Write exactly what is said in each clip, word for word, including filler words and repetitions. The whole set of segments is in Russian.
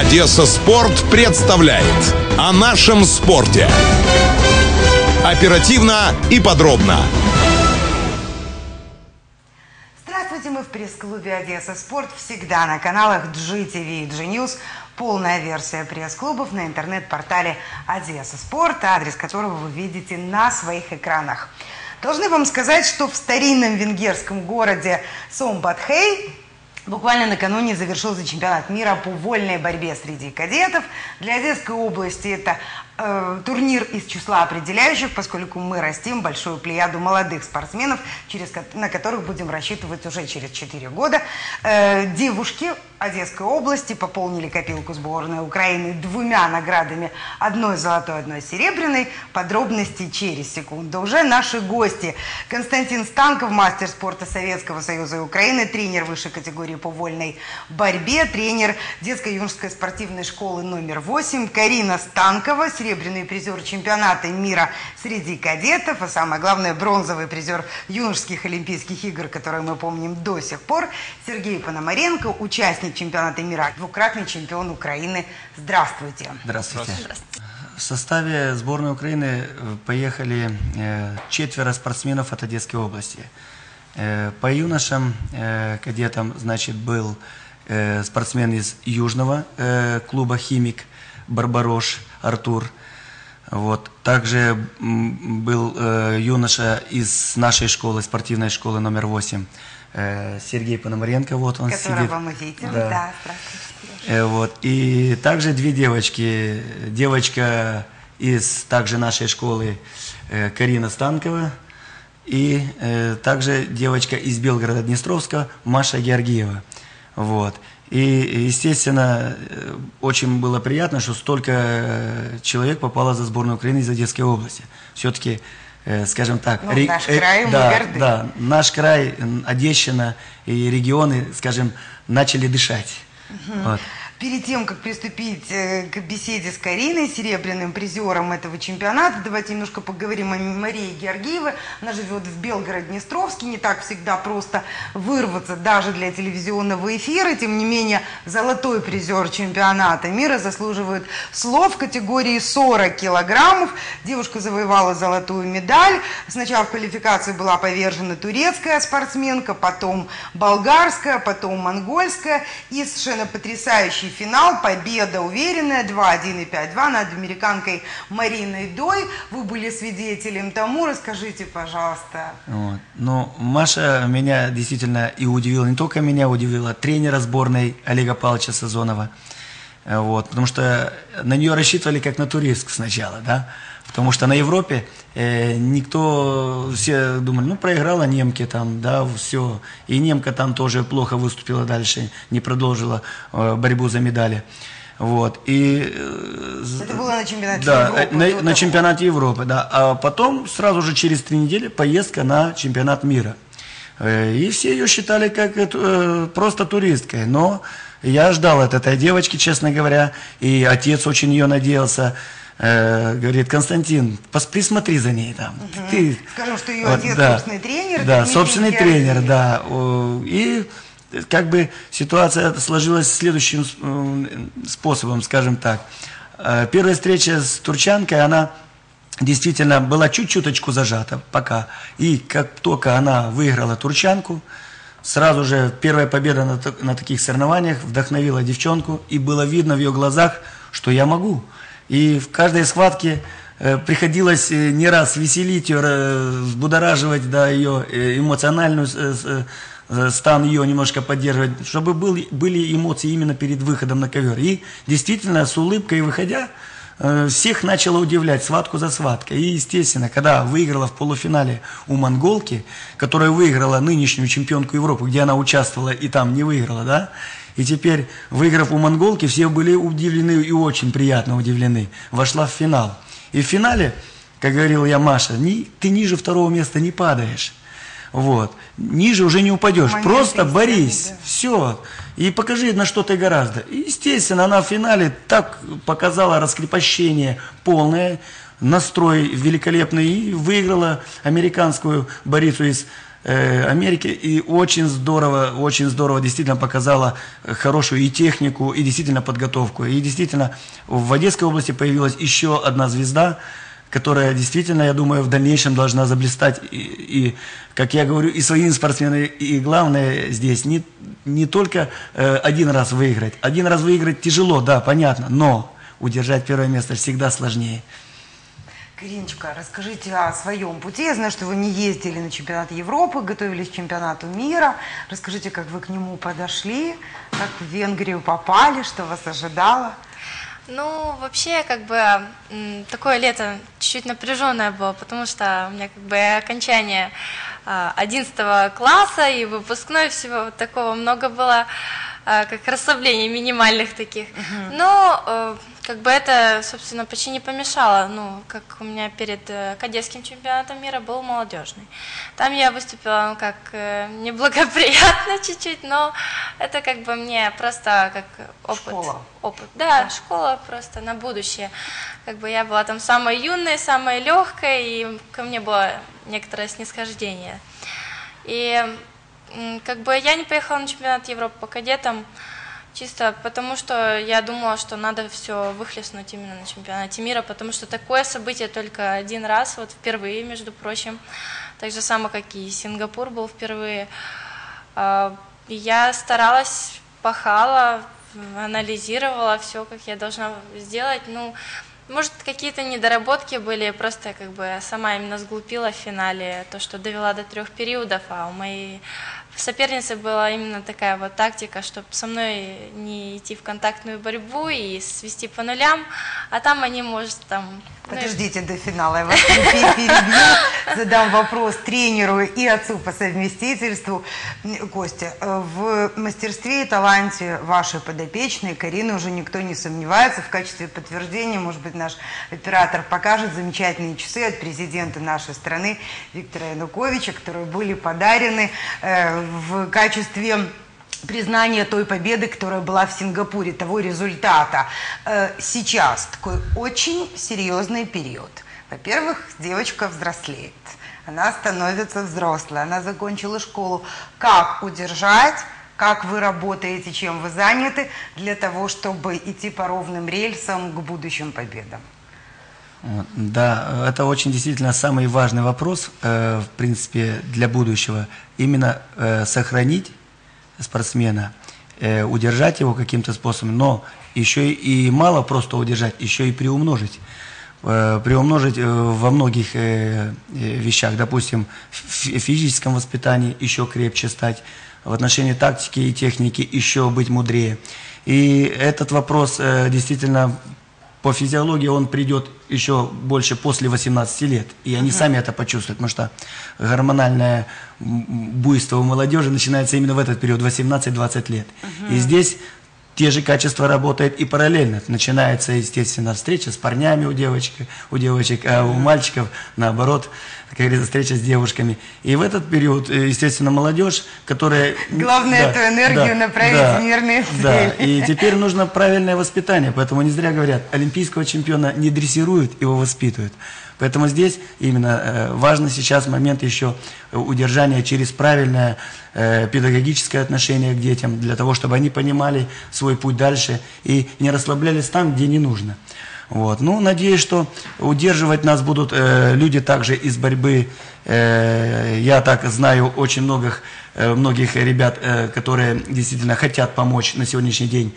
Одесса Спорт представляет о нашем спорте. Оперативно и подробно. Здравствуйте, мы в пресс-клубе Одесса Спорт. Всегда на каналах джи ти ви и джи News. Полная версия пресс-клубов на интернет-портале Одесса Спорт, адрес которого вы видите на своих экранах. Должны вам сказать, что в старинном венгерском городе Сомбатхей буквально накануне завершился чемпионат мира по вольной борьбе среди кадетов. Для Одесской области это э, турнир из числа определяющих, поскольку мы растим большую плеяду молодых спортсменов, через, на которых будем рассчитывать уже через четыре года. Э, девушки Одесской области пополнили копилку сборной Украины двумя наградами, одной золотой, одной серебряной. Подробности через секунду. Уже наши гости. Константин Станков, мастер спорта Советского Союза и Украины, тренер высшей категории по вольной борьбе, тренер детско-юношеской спортивной школы номер восемь. Карина Станкова, серебряный призер чемпионата мира среди кадетов, а самое главное, бронзовый призер юношеских Олимпийских игр, которые мы помним до сих пор. Сергей Пономаренко, участник чемпионата мира, двукратный чемпион Украины. Здравствуйте. Здравствуйте. Здравствуйте. В составе сборной Украины поехали четверо спортсменов от Одесской области. По юношам, кадетам, значит, был спортсмен из южного клуба «Химик» Барбарош Артур. Вот. Также был юноша из нашей школы, спортивной школы номер восемь, Сергей Пономаренко, вот он Которого сидит. мы видим, да. да, здравствуйте. Вот. И также две девочки. Девочка из также нашей школы Карина Станкова и э, также девочка из Белгорода-Днестровска Маша Георгиева. Вот. И, естественно, очень было приятно, что столько человек попало за сборную Украины из Одесской области. Все-таки, э, скажем так, ну, ре, наш край, э, мы да, горды. Да, наш край, Одещина и регионы, скажем, начали дышать. Угу. Вот. Перед тем, как приступить к беседе с Кариной, серебряным призером этого чемпионата, давайте немножко поговорим о Марии Георгиевой. Она живет в Белгород-Днестровске, не так всегда просто вырваться даже для телевизионного эфира. Тем не менее, золотой призер чемпионата мира заслуживает слов в категории сорок килограммов. Девушка завоевала золотую медаль. Сначала в квалификации была повержена турецкая спортсменка, потом болгарская, потом монгольская. И совершенно потрясающий финал, победа уверенная, два один и пять два над американкой Мариной Дой. Вы были свидетелем тому, расскажите, пожалуйста. Вот. Ну, Маша меня действительно и удивила, не только меня удивила, тренера сборной Олега Павловича Сазонова. Вот, потому что на нее рассчитывали как на туристку сначала, да, потому что на Европе э, никто, все думали, ну, проиграла немке там, да, все, и немка там тоже плохо выступила дальше, не продолжила э, борьбу за медали, вот, и... Э, Это было на чемпионате да, Европы? на, на чемпионате Европы, да, а потом сразу же через три недели поездка на чемпионат мира, э, и все ее считали как э, просто туристкой, но... Я ждал от этой девочки, честно говоря, и отец очень ее надеялся. Э, говорит, Константин, присмотри за ней там. Угу. Ты, Скажем, что ее вот, отец да, собственный тренер. Да, собственный тренер, да. И как бы ситуация сложилась следующим способом, скажем так. Первая встреча с турчанкой, она действительно была чуть-чуточку зажата пока. И как только она выиграла турчанку, сразу же первая победа на, на таких соревнованиях вдохновила девчонку, и было видно в ее глазах, что я могу. И в каждой схватке э, приходилось э, не раз веселить ее, э, взбудораживать, да, ее э, эмоциональную э, э, стан ее немножко поддерживать, чтобы был, были эмоции именно перед выходом на ковер. И действительно, с улыбкой выходя, э, всех начала удивлять схватку за схваткой. И, естественно, когда выиграла в полуфинале у монголки, которая выиграла нынешнюю чемпионку Европы, где она участвовала и там не выиграла, да, и теперь, выиграв у монголки, все были удивлены и очень приятно удивлены. Вошла в финал. И в финале, как говорил я Маше, ни, ты ниже второго места не падаешь. Вот. Ниже уже не упадешь. Момент Просто борись. Да. Все. И покажи, на что ты гораздо. И, естественно, она в финале так показала раскрепощение полное, настрой великолепный. И выиграла американскую борицу из э, Америки, и очень здорово, очень здорово действительно показала хорошую и технику, и действительно подготовку. И действительно в Одесской области появилась еще одна звезда, которая действительно, я думаю, в дальнейшем должна заблистать. И, и как я говорю, и своими спортсменами, и главное здесь не, не только э, один раз выиграть. Один раз выиграть тяжело, да, понятно, но удержать первое место всегда сложнее. Кариночка, расскажите о своем пути. Я знаю, что вы не ездили на чемпионат Европы, готовились к чемпионату мира. Расскажите, как вы к нему подошли, как в Венгрию попали, что вас ожидало. Ну, вообще, как бы, такое лето чуть-чуть напряженное было, потому что у меня, как бы, окончание одиннадцатого класса и выпускной, всего такого много было, как расслаблений минимальных таких. Uh-huh. Но, как бы, это, собственно, почти не помешало. Ну, как у меня перед кадетским чемпионатом мира был молодежный. Там я выступила, ну, как, неблагоприятно чуть-чуть, но это, как бы, мне просто как опыт. Школа. Опыт, да, школа просто на будущее. Как бы я была там самой юной, самой легкой, и ко мне было некоторое снисхождение. И как бы я не поехала на чемпионат Европы по кадетам, чисто потому что я думала, что надо все выхлестнуть именно на чемпионате мира, потому что такое событие только один раз, вот впервые, между прочим, так же само, как и Сингапур был впервые. Я старалась, пахала, анализировала все, как я должна сделать. Ну, может, какие-то недоработки были, просто как бы сама именно сглупила в финале, то, что довела до трех периодов, а у моей соперницы была именно такая вот тактика, чтобы со мной не идти в контактную борьбу и свести по нулям, а там они, может, там... Подождите до финала, я вас перебью, задам вопрос тренеру и отцу по совместительству. Костя, в мастерстве и таланте вашей подопечной Карины уже никто не сомневается. В качестве подтверждения, может быть, наш оператор покажет замечательные часы от президента нашей страны Виктора Януковича, которые были подарены в качестве признание той победы, которая была в Сингапуре, того результата. Сейчас такой очень серьезный период. Во-первых, девочка взрослеет, она становится взрослой, она закончила школу. Как удержать, как вы работаете, чем вы заняты, для того, чтобы идти по ровным рельсам к будущим победам? Да, это очень действительно самый важный вопрос, в принципе, для будущего. Именно сохранить спортсмена, э, удержать его каким-то способом, но еще и, и мало просто удержать, еще и приумножить. Э, приумножить э, во многих э, вещах, допустим, в физическом воспитании еще крепче стать, в отношении тактики и техники еще быть мудрее. И этот вопрос э, действительно по физиологии он придет еще больше после восемнадцати лет. И они uh-huh. сами это почувствуют, потому что гормональное буйство у молодежи начинается именно в этот период, восемнадцать-двадцать лет. Uh-huh. И здесь те же качества работают и параллельно. Начинается, естественно, встреча с парнями у девочек, у девочек, а у мальчиков, наоборот, как говорится, встреча с девушками. И в этот период, естественно, молодежь, которая... Главное, да, эту энергию да, направить да, в мирные цели. Да, и теперь нужно правильное воспитание. Поэтому не зря говорят, олимпийского чемпиона не дрессируют, его воспитывают. Поэтому здесь именно э, важно сейчас момент еще удержания через правильное э, педагогическое отношение к детям, для того, чтобы они понимали свой путь дальше и не расслаблялись там, где не нужно. Вот. Ну, надеюсь, что удерживать нас будут э, люди также из борьбы. Э, я так знаю очень многих, э, многих ребят, э, которые действительно хотят помочь на сегодняшний день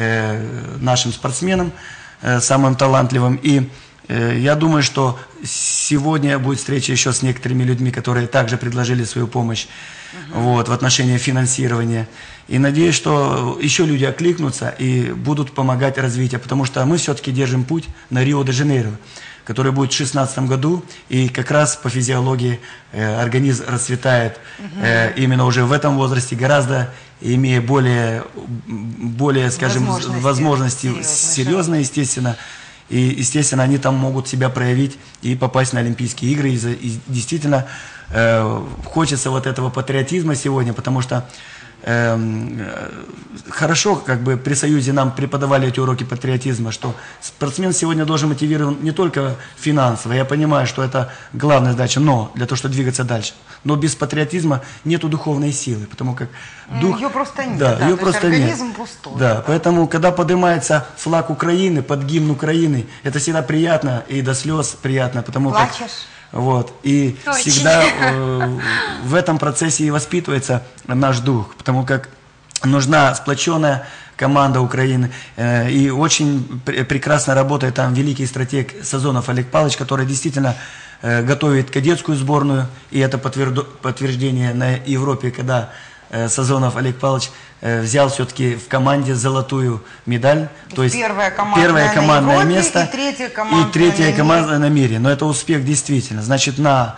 э, нашим спортсменам, э, самым талантливым. И я думаю, что сегодня будет встреча еще с некоторыми людьми, которые также предложили свою помощь uh-huh. вот, в отношении финансирования. И надеюсь, что еще люди откликнутся и будут помогать развитию, потому что мы все-таки держим путь на Рио-де-Жанейро, который будет в две тысячи шестнадцатом году, и как раз по физиологии э, организм расцветает uh-huh. э, именно уже в этом возрасте, гораздо имея более, более скажем, возможности, возможности серьезные, естественно. И, естественно, они там могут себя проявить и попасть на Олимпийские игры. И, и действительно, э, хочется вот этого патриотизма сегодня, потому что э, хорошо как бы при Союзе нам преподавали эти уроки патриотизма, что спортсмен сегодня должен мотивирован не только финансово, я понимаю, что это главная задача, но для того, чтобы двигаться дальше. Но без патриотизма нету духовной силы, потому как дух... Ее просто нет, да, да, ее то просто есть организм нет. пустой. Да, Да. поэтому, когда поднимается флаг Украины под гимн Украины, это всегда приятно и до слез приятно, потому как... Плачешь? Вот, и Очень. всегда э, в этом процессе и воспитывается наш дух, потому как нужна сплоченная команда Украины, э, и очень пр прекрасно работает там великий стратег Сазонов Олег Павлович, который действительно э, готовит кадетскую сборную, и это подтверждение на Европе, когда э, Сазонов Олег Павлович э, взял все-таки в команде золотую медаль, то, То есть есть первое командное, первое командное на Европе место и третье командное, и третье на, командное мире. на мире, но это успех действительно, значит на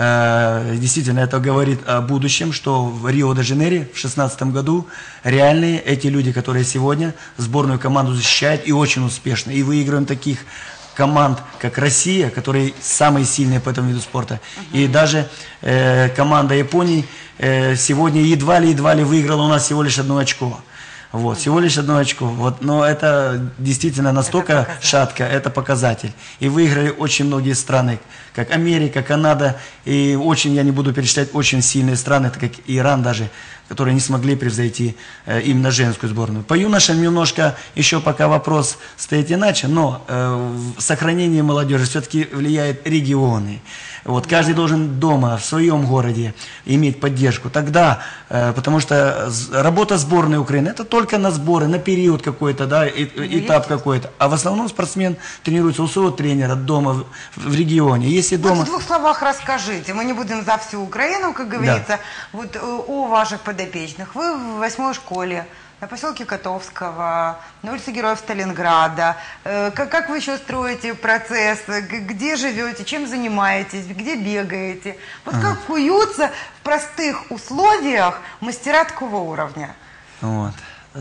э, действительно это говорит о будущем, что в Рио-де-Жанейро в две тысячи шестнадцатом году реальные эти люди, которые сегодня сборную команду защищают и очень успешно, и выигрываем таких команд, как Россия, которые самые сильные по этому виду спорта, uh-huh. и даже э, команда Японии э, сегодня едва ли едва ли выиграла у нас всего лишь одно очко. Вот, всего лишь одно очко. Вот, но это действительно настолько это шатко, это показатель. И выиграли очень многие страны, как Америка, Канада, и очень, я не буду перечислять, очень сильные страны, это как Иран даже, которые не смогли превзойти э, именно женскую сборную. По юношам немножко еще пока вопрос стоит иначе, но э, в сохранении молодежи все-таки влияют регионы. Вот, каждый должен дома, в своем городе иметь поддержку. Тогда, э, потому что работа сборной Украины, это только на сборы, на период какой-то, да, и, этап какой-то. А в основном спортсмен тренируется у своего тренера дома, в, в регионе. Если дома... Вот в двух словах расскажите, мы не будем за всю Украину, как говорится, да. Вот э, о ваших подопечных. Вы в восьмой школе, на поселке Котовского, на улице Героев Сталинграда. Э, как, как вы еще строите процесс? Где живете? Чем занимаетесь? Где бегаете? Вот а. как куются в простых условиях мастера такого уровня? Вот.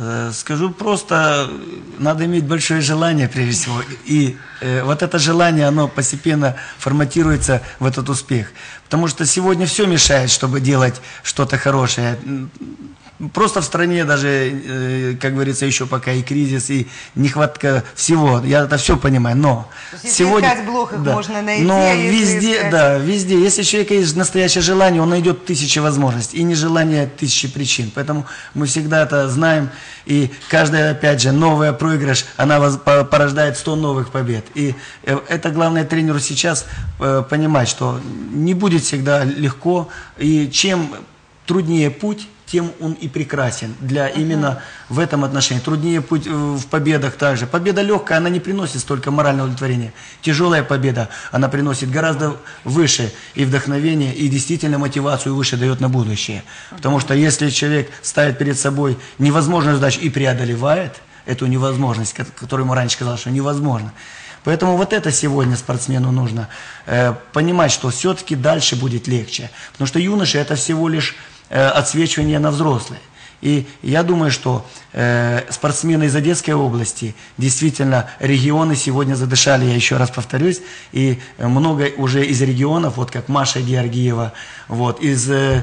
Скажу просто, надо иметь большое желание прежде всего, и э, вот это желание, оно постепенно форматируется в этот успех, потому что сегодня все мешает, чтобы делать что-то хорошее. Просто в стране даже, э, как говорится, еще пока и кризис, и нехватка всего. Я это все понимаю, но если сегодня... искать блох, их да, можно найти. но если везде, искать... да, везде. Если у человека есть настоящее желание, он найдет тысячи возможностей. И нежелание тысячи причин. Поэтому мы всегда это знаем. И каждая, опять же, новая проигрыш, она воз, порождает сто новых побед. И это главное тренеру сейчас э, понимать, что не будет всегда легко. И чем труднее путь, тем он и прекрасен для именно в этом отношении. Труднее путь в победах также. Победа легкая, она не приносит столько морального удовлетворения. Тяжелая победа, она приносит гораздо выше и вдохновение, и действительно мотивацию выше дает на будущее. Потому что если человек ставит перед собой невозможную задачу и преодолевает эту невозможность, которую ему раньше сказал, что невозможно. Поэтому вот это сегодня спортсмену нужно э, понимать, что все-таки дальше будет легче. Потому что юноши это всего лишь отсвечивание на взрослые. И я думаю, что э, спортсмены из Одесской области, действительно, регионы сегодня задышали, я еще раз повторюсь, и много уже из регионов, вот как Маша Георгиева, вот, из э,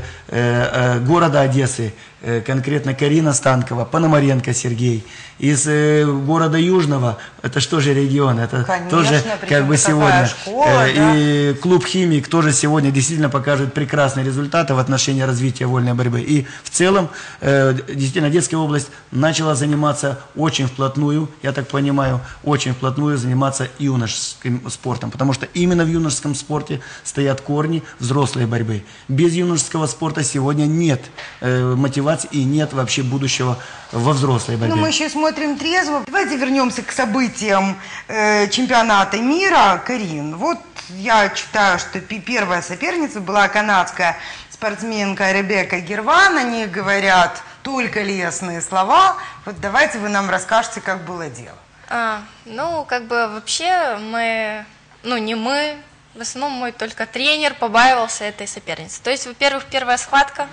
э, города Одессы, э, конкретно Карина Станкова, Пономаренко Сергей, из э, города Южного, это что же регион, это Конечно, тоже как бы сегодня, школа, э, да? И клуб «Химик» тоже сегодня действительно покажет прекрасные результаты в отношении развития вольной борьбы. И в целом, э, действительно, Одесская область начала заниматься очень вплотную, я так понимаю, очень вплотную заниматься юношеским спортом, потому что именно в юношеском спорте стоят корни взрослой борьбы. Без юношеского спорта сегодня нет э, мотивации и нет вообще будущего во взрослой борьбе. Ну, мы еще смотрим трезво. Давайте вернемся к событиям э, чемпионата мира. Карин, вот я читаю, что первая соперница была канадская спортсменка Ребекка Герван. Они говорят только лестные слова. Вот давайте вы нам расскажете, как было дело. А, ну, как бы вообще мы, ну не мы, в основном мой только тренер побаивался этой соперницы. То есть, во-первых, первая схватка,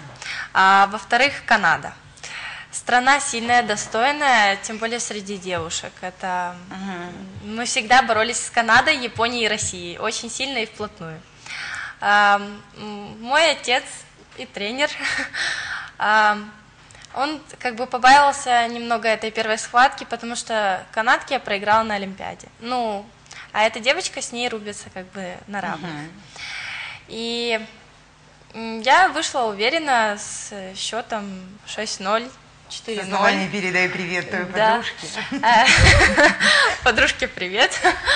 а во-вторых, Канада. Страна сильная, достойная, тем более среди девушек. Это угу. Мы всегда боролись с Канадой, Японией и Россией, очень сильно и вплотную. А, мой отец и тренер а, Он как бы побаивался немного этой первой схватки, потому что канатке я проиграла на Олимпиаде. Ну, а эта девочка с ней рубится как бы на равных. Uh-huh. И я вышла уверенно с счетом шесть ноль, четыре ноль. С не передай привет твоей да. подружке. Подружке привет.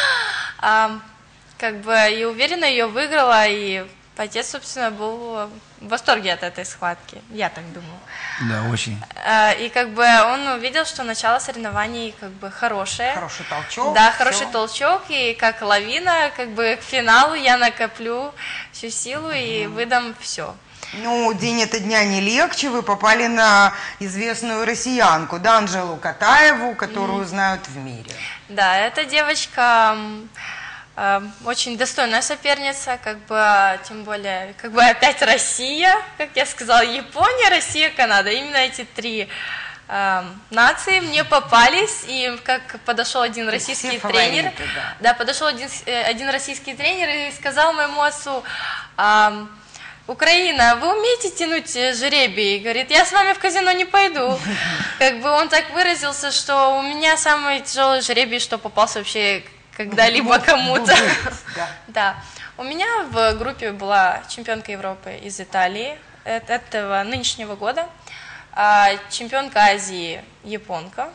Как бы и уверенно ее выиграла, и отец, собственно, был в восторге от этой схватки, я так думаю. Да, очень. И как бы он увидел, что начало соревнований как бы хорошее. Хороший толчок. Да, хороший толчок, и как лавина, как бы к финалу я накоплю всю силу и выдам все. Ну, день это дня не легче, вы попали на известную россиянку, да, Анжелу Катаеву, которую mm. знают в мире. Да, эта девочка э, очень достойная соперница, как бы, тем более, как бы опять Россия, как я сказала, Япония, Россия, Канада, именно эти три э, нации мне попались, и как подошел один российский тренер, да. да, подошел один, один российский тренер и сказал моему отцу: э, Украина, вы умеете тянуть жеребий? Говорит, я с вами в казино не пойду. Как бы он так выразился, что у меня самый тяжелый жеребий, что попался вообще когда-либо кому-то. Да. да. У меня в группе была чемпионка Европы из Италии этого нынешнего года, чемпионка Азии японка.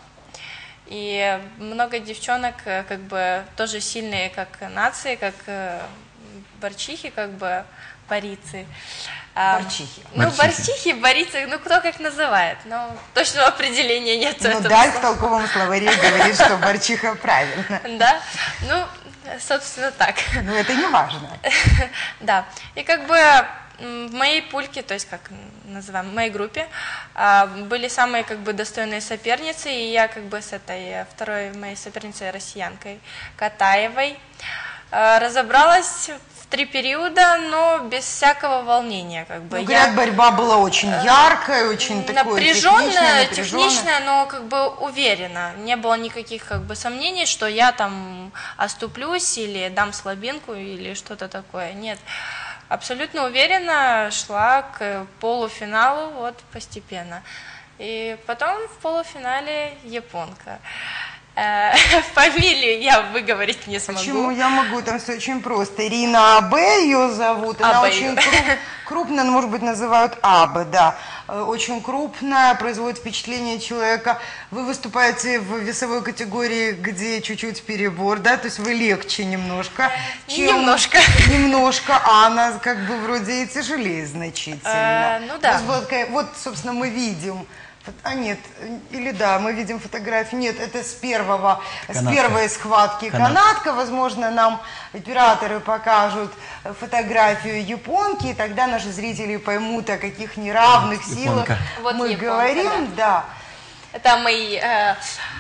И много девчонок, как бы, тоже сильные, как нации, как борчихи, как бы, борицы. Борчихи. Ну, борчихи, борицы, ну, кто как называет, но точного определения нет. Ну, да, в толковом словаре говорит, что борчиха правильно. Да, ну, собственно, так. Ну, это не важно. Да, и как бы в моей пульке, то есть, как называем, в моей группе, были самые, как бы, достойные соперницы, и я, как бы, с этой второй моей соперницей, россиянкой Катаевой, разобралась три периода, но без всякого волнения, как бы. Ну, говорят, я... борьба была очень яркая, очень напряженная, техничная, но как бы уверенно. Не было никаких как бы сомнений, что я там оступлюсь или дам слабинку или что-то такое. Нет, абсолютно уверенно шла к полуфиналу вот постепенно. И потом в полуфинале японка. Фамилию я выговорить не смогу. Почему? Я могу, там все очень просто. Ирина Абе ее зовут, она Абе. очень круп, крупная, может быть, называют Абе, да. Очень крупная, производит впечатление человека. Вы выступаете в весовой категории, где чуть-чуть перебор, да, то есть вы легче немножко. Чем... Немножко. Немножко, а она как бы вроде и тяжелее значительно. А, ну да. То есть вот, вот, собственно, мы видим. А нет, или да, мы видим фотографии, нет, это с первого, канатка. С первой схватки канатка. канатка, возможно, нам операторы покажут фотографию японки, и тогда наши зрители поймут, о каких неравных силах вот мы японка, говорим, да. да. Это мои э,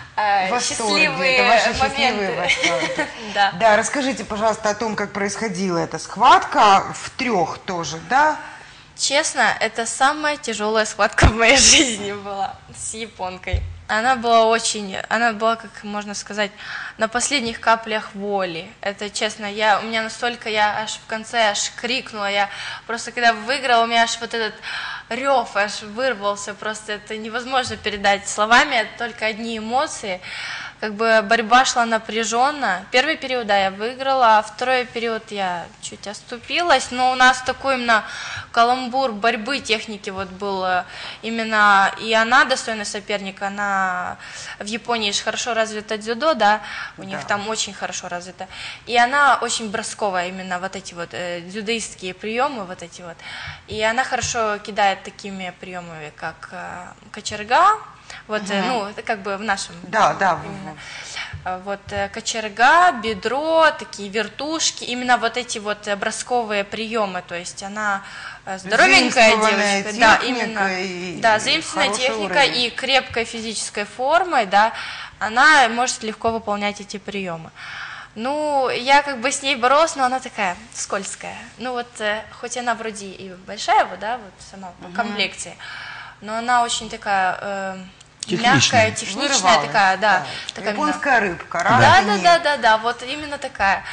э, счастливые это ваши моменты. Счастливые восторги. да. да, расскажите, пожалуйста, о том, как происходила эта схватка, в трех тоже, да? Честно, это самая тяжелая схватка в моей жизни была с японкой. Она была очень, она была, как можно сказать, на последних каплях воли. Это честно, я, у меня настолько, я аж в конце аж крикнула, я просто когда выиграла, у меня аж вот этот рев аж вырвался, просто это невозможно передать словами, это только одни эмоции. Как бы борьба шла напряженно. Первый период, да, я выиграла, а второй период я чуть оступилась. Но у нас такой именно каламбур борьбы техники вот был именно, и она достойный соперник, она в Японии же хорошо развита дзюдо, да, у них да. там очень хорошо развито. И она очень бросковая, именно вот эти вот э, дзюдоистские приемы, вот эти вот. И она хорошо кидает такими приемами, как э, кочерга. Вот, угу. ну, это как бы в нашем... Да, да. Именно. Вот кочерга, бедро, такие вертушки, именно вот эти вот бросковые приемы, то есть она здоровенькая девочка, да, именно, и да, заимствованная техника уровень. И крепкой физической формой, да, она может легко выполнять эти приемы. Ну, я как бы с ней боролась, но она такая скользкая. Ну вот, хоть она вроде и большая, вот, да, вот сама по угу. комплекции, но она очень такая... Э, Техничная. Мягкая, техничная. Вырывалась, такая, да. да. Такая японская именно... рыбка, да, да, да, да, да, вот именно такая.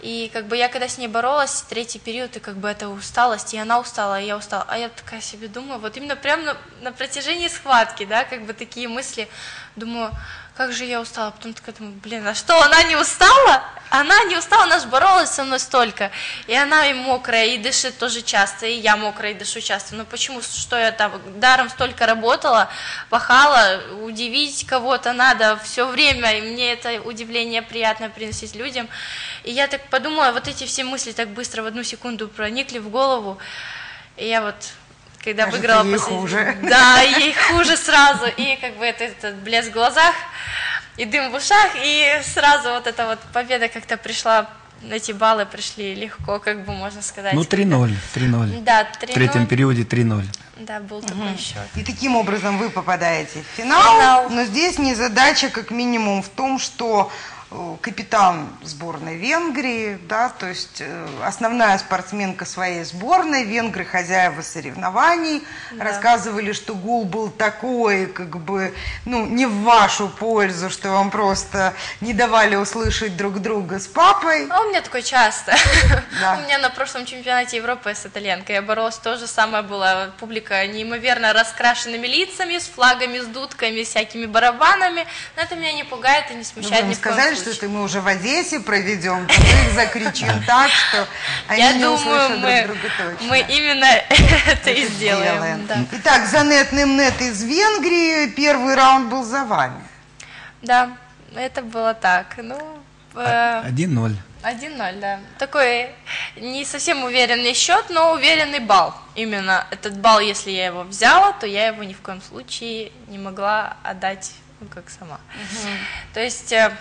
И как бы я когда с ней боролась, третий период, и как бы это усталость, и она устала, и я устала. А я такая себе думаю, вот именно прямо на, на протяжении схватки, да, как бы такие мысли, думаю, как же я устала, потом такая думаю, блин, а что, она не устала? Она не устала, она же боролась со мной столько, и она и мокрая, и дышит тоже часто, и я мокрая, и дышу часто, ну почему, что я там даром столько работала, пахала, удивить кого-то надо все время, и мне это удивление приятно приносить людям, и я так подумала, вот эти все мысли так быстро в одну секунду проникли в голову, и я вот... Когда Кажется, выиграла ей после... хуже. Да, ей хуже сразу. И как бы это, этот блеск в глазах, и дым в ушах, и сразу вот эта вот победа как-то пришла, эти баллы пришли легко, как бы можно сказать. Ну, три ноль, три ноль. Да, три ноль. В третьем периоде три ноль. Да, был такой счет. И таким образом вы попадаете в финал, Финал. но здесь незадача как минимум в том, что э, капитан сборной Венгрии, да, то есть э, основная спортсменка своей сборной, венгры хозяева соревнований, Да. рассказывали, что гул был такой, как бы, ну, не в вашу пользу, что вам просто не давали услышать друг друга с папой. А у меня такое часто. Да. У меня на прошлом чемпионате Европы с итальянкой я боролась, то же самое было. Публика неимоверно раскрашенными лицами, с флагами, с дудками, всякими барабанами. Но это меня не пугает и не Ну, смущает вы ни им в коем сказали, что случае. это мы уже в Одессе проведем, то мы их закричим так, что они Я не думаю, услышат мы, друг друга точно. мы именно это и сделаем. Да. Итак, Занет Немнет из Венгрии, первый раунд был за вами. Да, это было так. Ну, э, один ноль. один ноль, да. Такой не совсем уверенный счет, но уверенный балл. Именно этот балл, если я его взяла, то я его ни в коем случае не могла отдать, ну, как сама. То есть э,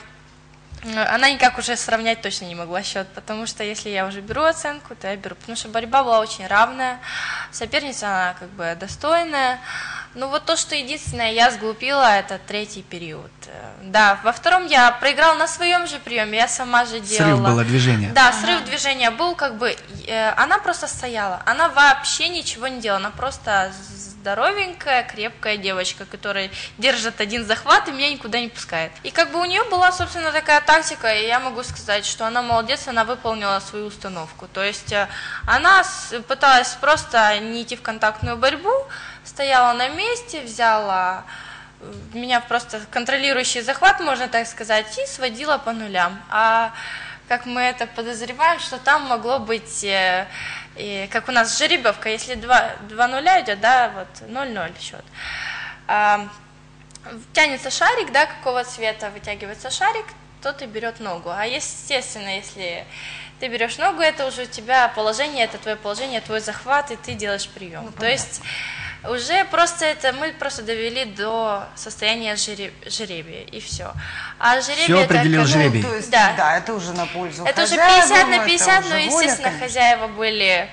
она никак уже сравнять точно не могла счет, потому что если я уже беру оценку, то я беру. Потому что борьба была очень равная, соперница она как бы достойная. Ну вот то, что единственное я сглупила, это третий период. Да, во втором я проиграла на своем же приеме, я сама же делала. Срыв было движение. Да, срыв движения был, как бы, э, она просто стояла, она вообще ничего не делала, она просто здоровенькая, крепкая девочка, которая держит один захват и меня никуда не пускает. И как бы у нее была, собственно, такая тактика, и я могу сказать, что она молодец, она выполнила свою установку. То есть э, она с- пыталась просто не идти в контактную борьбу, стояла на месте, взяла э, меня просто контролирующий захват, можно так сказать, и сводила по нулям. А как мы это подозреваем, что там могло быть, э, э, как у нас жеребьевка, если два нуля идет, да, вот ноль ноль счет. А, тянется шарик, да, какого цвета вытягивается шарик, тот и берет ногу. А естественно, если ты берешь ногу, это уже у тебя положение, это твое положение, твой захват, и ты делаешь прием. Ну, То есть уже просто это мы просто довели до состояния жереб, жеребия, и все. А жеребие Всё это определил как- жеребий. Ну, то есть, Да. да. это уже на пользу Это уже хозяевам, пятьдесят на это пятьдесят, уже но, воля, естественно, конечно. хозяева были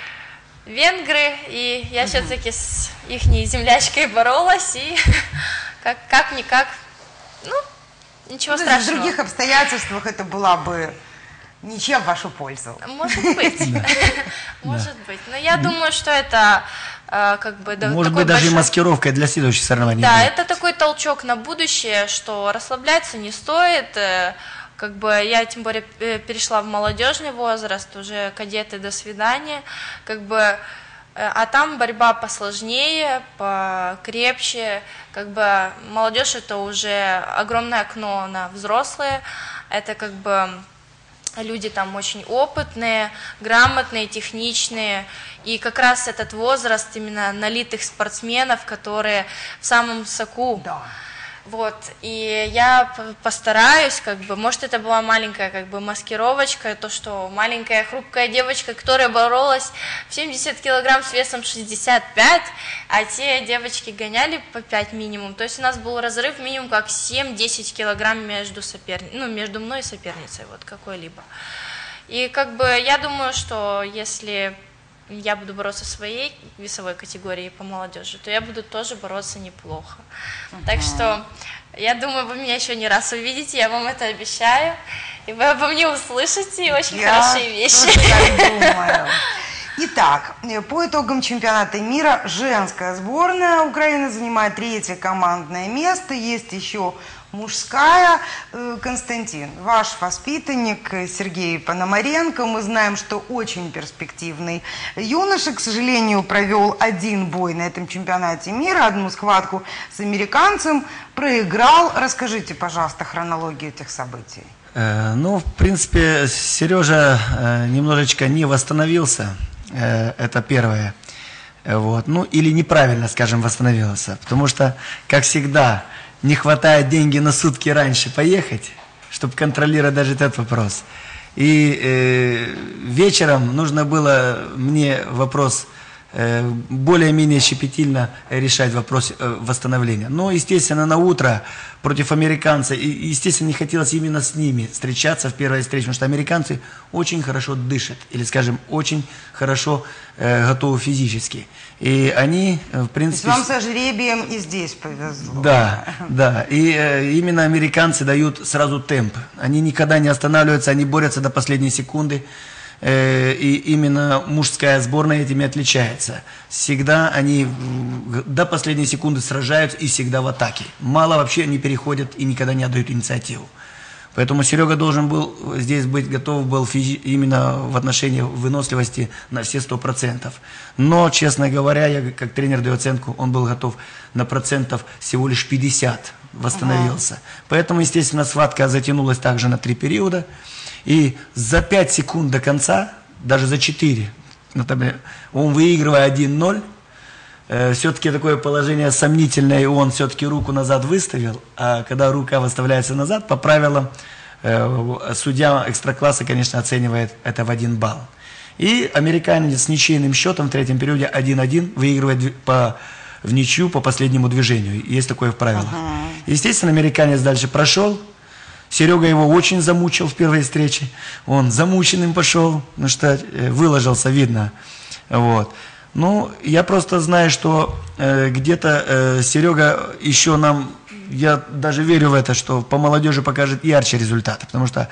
венгры, и я все-таки с их землячкой боролась, и как- как-никак, ну, ничего Ну, то есть в страшного. других обстоятельствах это была бы ничем в вашу пользу. Может быть, может быть. Но я думаю, что это э, как бы да, Может такой быть, даже и большой- маскировкой для следующих соревнований. Да, будет. это такой толчок на будущее, что расслабляться не стоит. э, Как бы я тем более э, перешла в молодежный возраст, уже кадеты, до свидания. Как бы, э, а там борьба посложнее, покрепче. Как бы молодежь это уже огромное окно на взрослые. Это как бы люди там очень опытные, грамотные, техничные. И как раз этот возраст именно налитых спортсменов, которые в самом соку. Да. Вот, и я п- постараюсь, как бы, может, это была маленькая, как бы, маскировочка, то, что маленькая хрупкая девочка, которая боролась в семьдесят килограмм с весом шестьдесят пять, а те девочки гоняли по пять минимум, то есть у нас был разрыв минимум как семь-десять килограмм между, соперни... ну, между мной и соперницей, вот, какой-либо. И, как бы, я думаю, что если я буду бороться в своей весовой категории по молодежи, то я буду тоже бороться неплохо. Uh-huh. Так что я думаю, вы меня еще не раз увидите, я вам это обещаю, и вы обо мне услышите и очень Я хорошие вещи. тоже так думаю. Итак, по итогам чемпионата мира женская сборная Украины занимает третье командное место. Есть еще мужская. Константин, ваш воспитанник Сергей Пономаренко, мы знаем, что очень перспективный юноша, к сожалению, провел один бой на этом чемпионате мира, одну схватку с американцем, проиграл. Расскажите, пожалуйста, хронологию этих событий. Э, ну, в принципе, Сережа э, немножечко не восстановился, э, это первое. Вот. Ну, или неправильно, скажем, восстановился, потому что, как всегда, не хватает деньги на сутки раньше поехать, чтобы контролировать даже этот вопрос. И э, вечером нужно было мне вопрос э, более-менее щепетильно решать вопрос э, восстановления. Но, естественно, на утро против американца, и, естественно, не хотелось именно с ними встречаться в первой встрече, потому что американцы очень хорошо дышат, или, скажем, очень хорошо э, готовы физически. И они, в принципе... То есть вам со жребием и здесь повезло. Да, да. И э, именно американцы дают сразу темп. Они никогда не останавливаются, они борются до последней секунды. Э, и именно мужская сборная этими отличается. Всегда они до последней секунды сражаются и всегда в атаке. Мало вообще не переходят и никогда не отдают инициативу. Поэтому Серега должен был здесь быть готов был физи- именно в отношении выносливости на все сто процентов. Но, честно говоря, я как тренер даю оценку, он был готов на процентов всего лишь пятьдесят, восстановился. Ага. Поэтому, естественно, схватка затянулась также на три периода. И за пять секунд до конца, даже за четыре, он выигрывая один ноль, все-таки такое положение сомнительное, и он все-таки руку назад выставил, а когда рука выставляется назад, по правилам, э, судья экстракласса, конечно, оценивает это в один балл. И американец с ничейным счетом в третьем периоде один один выигрывает по, в ничью по последнему движению. Есть такое в правилах. Uh-huh. Естественно, американец дальше прошел. Серега его очень замучил в первой встрече. Он замученным пошел, потому что выложился, видно. Вот. Ну, я просто знаю, что э, где-то э, Серега еще нам, я даже верю в это, что по молодежи покажет ярче результаты, потому что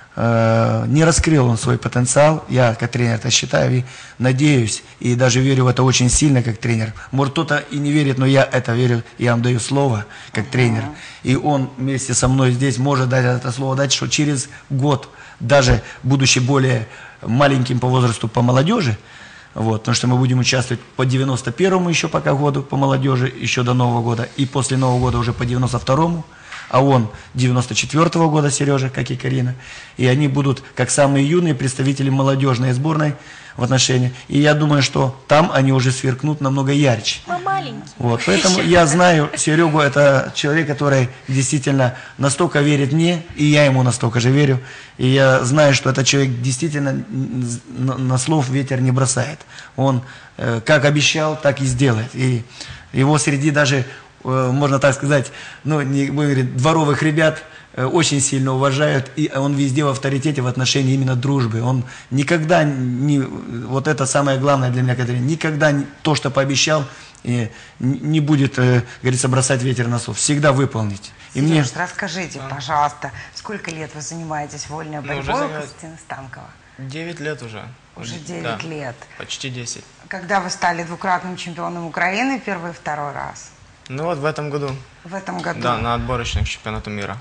э, не раскрыл он свой потенциал, я как тренер это считаю и надеюсь, и даже верю в это очень сильно как тренер. Может, кто-то и не верит, но я это верю, я вам даю слово как тренер, и он вместе со мной здесь может дать это слово, дать, что через год, даже будучи более маленьким по возрасту по молодежи, вот, потому что мы будем участвовать по девяносто первому еще пока году по молодежи, еще до Нового года, и после Нового года уже по девяносто второму, а он девяносто четвёртого года, Сережа, как и Карина, и они будут как самые юные представители молодежной сборной в отношении, и я думаю, что там они уже сверкнут намного ярче. Мы маленькие. Вот, поэтому я знаю Серегу, это человек, который действительно настолько верит мне, и я ему настолько же верю, и я знаю, что этот человек действительно на, на слов ветер не бросает. Он э, как обещал, так и сделает, и его среди даже, э, можно так сказать, ну, не будем говорить, дворовых ребят, очень сильно уважают, и он везде в авторитете в отношении именно дружбы. Он никогда не, вот это самое главное для меня, который никогда не, то, что пообещал, и не будет, э, говорится, бросать ветер на слов, всегда выполнить. И Сереж, мне... расскажите, а. пожалуйста, сколько лет вы занимаетесь вольной борьбой ну, у Константина Станкова? Девять лет уже. Уже девять да, лет. Почти десять. Когда вы стали двукратным чемпионом Украины, первый и второй раз? Ну вот в этом году. В этом году? Да, на отборочных чемпионатах мира.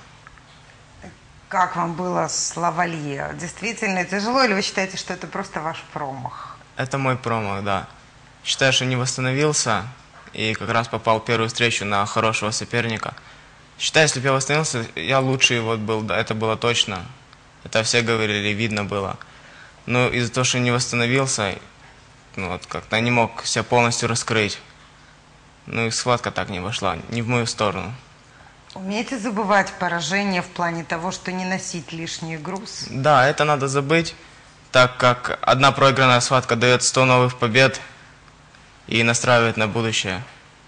Как вам было с Лавалье? Действительно тяжело, или вы считаете, что это просто ваш промах? Это мой промах, да. Считаю, что не восстановился и как раз попал в первую встречу на хорошего соперника. Считаю, если бы я восстановился, я лучший вот был, да, это было точно. Это все говорили, видно было. Но из-за того, что не восстановился, ну вот как-то не мог себя полностью раскрыть. Ну и схватка так не вошла, не в мою сторону. Умеете забывать поражение в плане того, что не носить лишний груз? Да, это надо забыть, так как одна проигранная схватка дает сто новых побед и настраивает на будущее.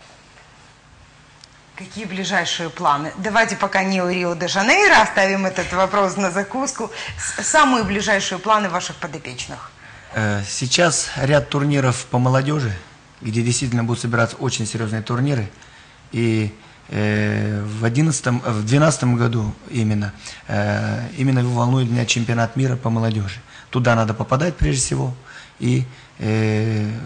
Какие ближайшие планы? Давайте пока не у Рио-де-Жанейро, оставим этот вопрос на закуску. Самые ближайшие планы ваших подопечных? Сейчас ряд турниров по молодежи, где действительно будут собираться очень серьезные турниры. И в одиннадцатом, в двенадцатом году именно, именно волнует меня чемпионат мира по молодежи. Туда надо попадать прежде всего. И там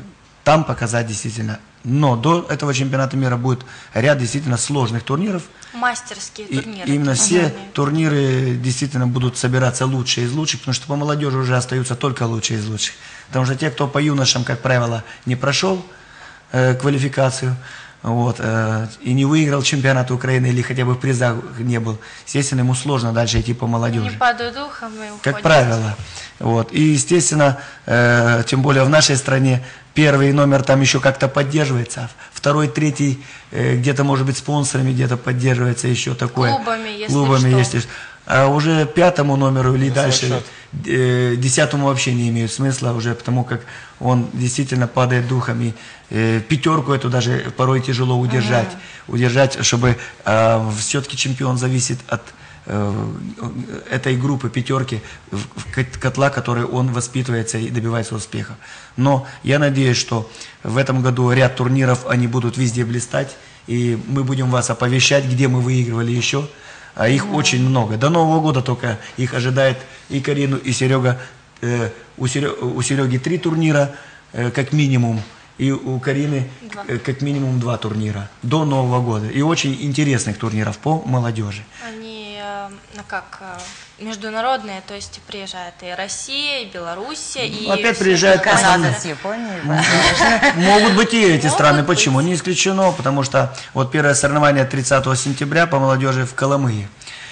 там показать действительно. Но до этого чемпионата мира будет ряд действительно сложных турниров. Мастерские И турниры. именно все Ага. турниры действительно будут собираться лучшие из лучших, потому что по молодежи уже остаются только лучшие из лучших. Потому что те, кто по юношам, как правило, не прошел э, квалификацию, вот, э, и не выиграл чемпионат Украины или хотя бы в призах не был, естественно, ему сложно дальше идти по молодежи. Не падают духом и уходят. Как правило. Вот. И, естественно, э, тем более в нашей стране первый номер там еще как-то поддерживается, а второй, третий э, где-то, может быть, спонсорами где-то поддерживается еще такое. Клубами, если Клубами, что. если что. А уже пятому номеру или За дальше, счет. э, десятому вообще не имеет смысла уже, потому как он действительно падает духом. И э, пятерку эту даже порой тяжело удержать. Uh-huh. Удержать, чтобы э, все-таки чемпион зависит от э, этой группы пятерки, в котла, который он воспитывается и добивается успеха. Но я надеюсь, что в этом году ряд турниров, они будут везде блистать, и мы будем вас оповещать, где мы выигрывали еще. А их mm. очень много. До Нового года только их ожидает и Карину, и Серега. Э, у, Сереги, у Сереги три турнира, э, как минимум, и у Карины э, как минимум два турнира до Нового года. И очень интересных турниров по молодежи. Они, э, ну как, э, международные, то есть приезжает и Россия, и Белоруссия, и... Опять приезжают Канада основные. с Японией. Могут быть и эти Могут страны. быть. Почему? Не исключено, потому что вот первое соревнование тридцатого сентября по молодежи в Коломые.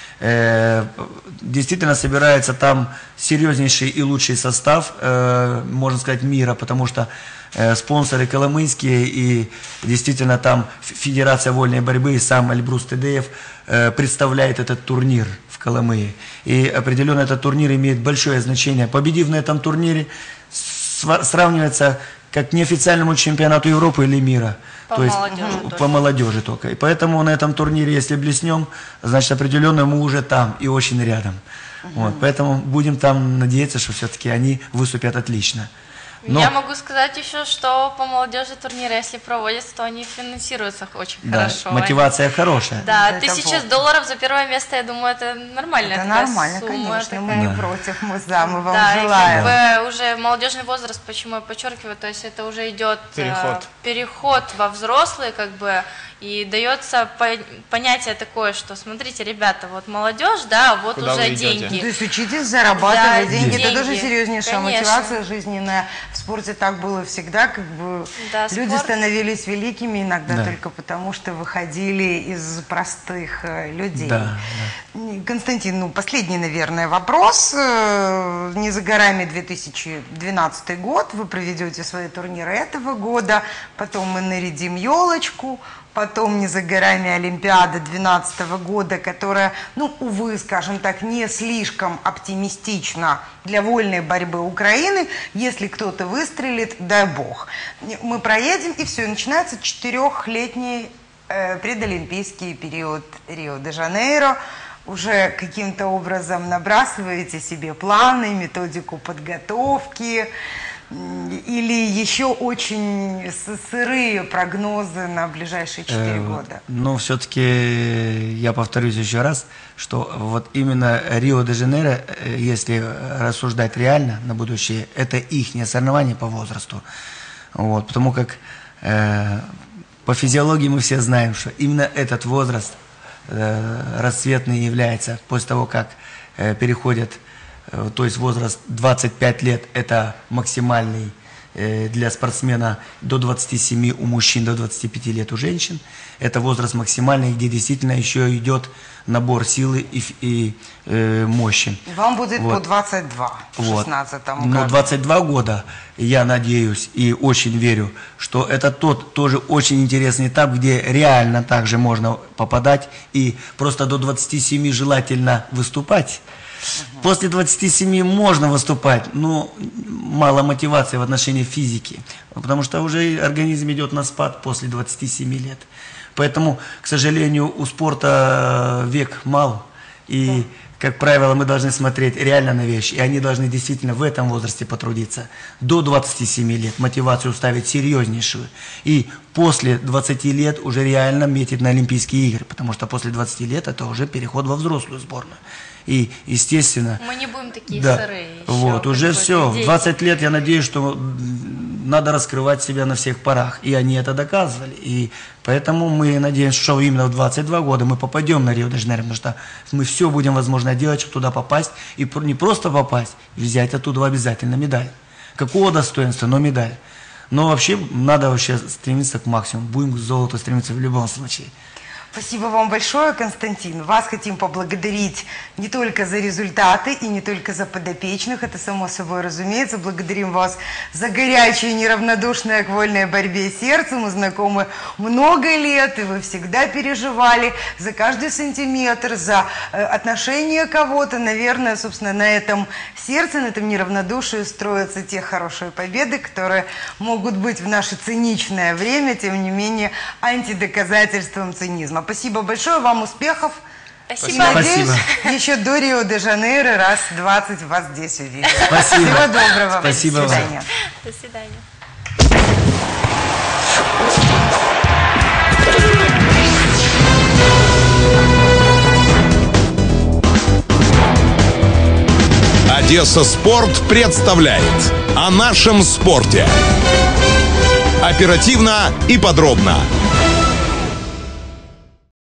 Э, действительно собирается там серьезнейший и лучший состав, э, можно сказать, мира, потому что э, спонсоры коломыйские, и действительно там Федерация вольной борьбы и сам Эльбрус Тедеев э, представляет этот турнир в Коломые. И определенно этот турнир имеет большое значение. Победив на этом турнире, сравнивается как неофициальному чемпионату Европы или мира. По То есть молодежи по только. молодежи только. И поэтому на этом турнире, если блеснем, значит определенно мы уже там и очень рядом. Вот, поэтому будем там надеяться, что все-таки они выступят отлично. Но Я могу сказать еще, что по молодежи турниры, если проводятся, то они финансируются очень да, хорошо. мотивация хорошая. Да, Это тысяча бог. долларов за первое место, я думаю, это нормальная Это такая нормально, сумма. конечно, мы такая. не Да. против, мы за, мы вам Да, и желаем. как бы уже молодежный возраст, почему я подчеркиваю, то есть это уже идет э, Переход. переход во взрослый, как бы, и дается по- понятие такое, что смотрите, ребята, вот молодежь, да, вот Куда уже вы идете? То деньги. есть учитесь зарабатывать Да, деньги. деньги, Это тоже серьезнейшая конечно. мотивация жизненная. В спорте так было всегда, как бы Да, люди спорт- становились великими иногда Да. только потому, что выходили из простых э, людей. Да, Константин, ну последний, наверное, вопрос. Э, Не за горами две тысячи двенадцатый год. Вы проведете свои турниры этого года. Потом мы нарядим елочку. Потом не за горами Олимпиада две тысячи двенадцатого года, которая, ну, увы, скажем так, не слишком оптимистична для вольной борьбы Украины. Если кто-то выстрелит, дай бог. Мы проедем, и все, и начинается четырехлетний э, предолимпийский период Рио-де-Жанейро. Уже каким-то образом набрасываете себе планы, методику подготовки, или еще очень сырые прогнозы на ближайшие четыре Э, года? Но все-таки я повторюсь еще раз, что вот именно Рио-де-Жанейро, э, если рассуждать реально на будущее, это ихнее соревнование по возрасту. Вот, потому как э, по физиологии мы все знаем, что именно этот возраст э, расцветный является после того, как э, переходят, э, то есть возраст двадцать пять лет, это максимальный э, для спортсмена, до двадцати семи у мужчин, до двадцати пяти лет у женщин. Это возраст максимальный, где действительно еще идет набор силы и, и э, мощи. Вам будет Вот. по двадцать два в Вот. шестнадцатом Но году. двадцать два года, я надеюсь и очень верю, что это тот тоже очень интересный этап, где реально также можно попадать, и просто до двадцати семи желательно выступать. После двадцати семи можно выступать, но мало мотивации в отношении физики, потому что уже организм идет на спад после двадцати семи лет. Поэтому, к сожалению, у спорта век мал, и, как правило, мы должны смотреть реально на вещи, и они должны действительно в этом возрасте потрудиться. До двадцати семи лет мотивацию ставить серьезнейшую, и после двадцати лет уже реально метить на Олимпийские игры, потому что после двадцати лет это уже переход во взрослую сборную. И, естественно... Мы не будем такие Да, сырые еще. вот, как уже бы, все. В дети. двадцать лет я надеюсь, что надо раскрывать себя на всех парах. И они это доказывали. И поэтому мы надеемся, что именно в двадцать два года мы попадем на Рио-де-Жанейро, потому что мы все будем возможно делать, чтобы туда попасть. И не просто попасть, взять оттуда обязательно медаль. Какого достоинства, но медаль. Но вообще надо вообще стремиться к максимуму. Будем к золоту стремиться в любом случае. Спасибо вам большое, Константин. Вас хотим поблагодарить не только за результаты и не только за подопечных, это само собой разумеется. Благодарим вас за горячее, неравнодушное к вольной борьбе сердце. Мы знакомы много лет, и вы всегда переживали за каждый сантиметр, за э, отношение кого-то. Наверное, собственно, на этом сердце, на этом неравнодушии строятся те хорошие победы, которые могут быть в наше циничное время, тем не менее, антидоказательством цинизма. Спасибо большое, вам успехов. Спасибо. Надеюсь, Спасибо. еще до Рио-де-Жанейро раз двадцать вас здесь увидим. Спасибо. Всего доброго. Спасибо До вам. свидания. До свидания. Одесса Спорт представляет о нашем спорте. Оперативно и подробно.